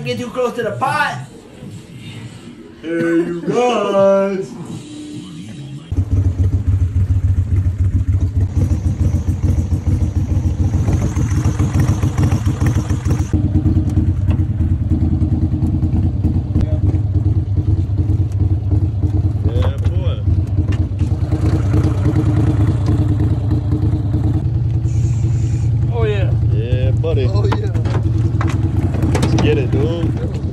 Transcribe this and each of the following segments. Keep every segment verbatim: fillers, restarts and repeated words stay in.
can't get too close to the pot. Hey, you guys. Buddy. Oh yeah. Let's get it, dude.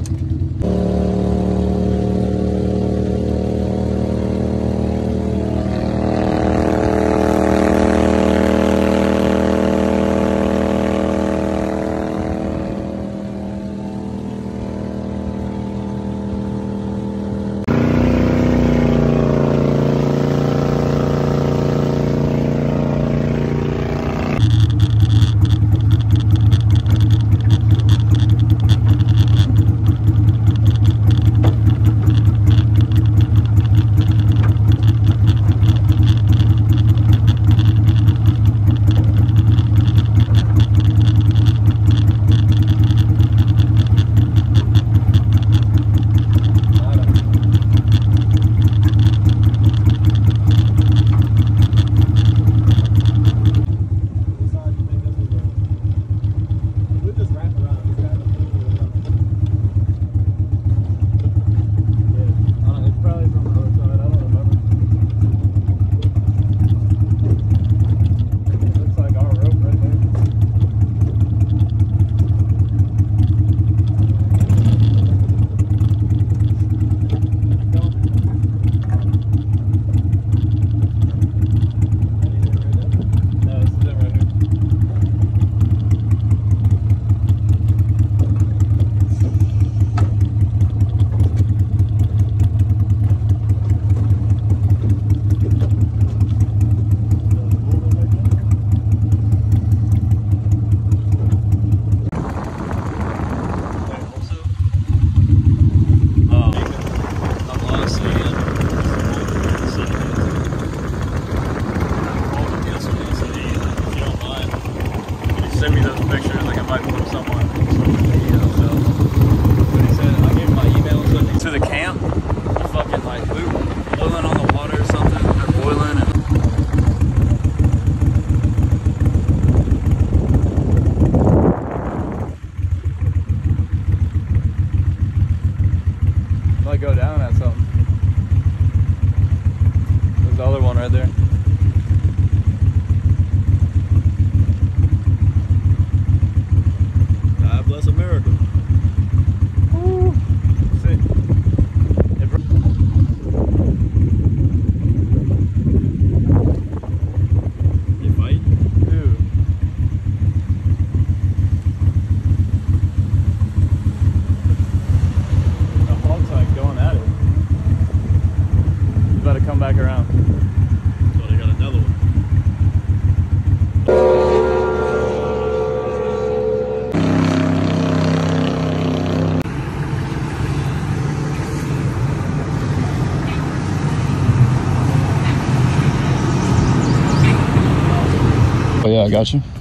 Send me those pictures, like if I put someone video, so. But he said, I gave him my email and stuff. To the camp, I fucking like, we were boiling on the water or something, they're boiling and. Might go down at something. There's the other one right there. Bless America. Woo. See. You fight? Dude. The hog's like going at it. He's about to come back around. So they got another one. Oh yeah, I got you.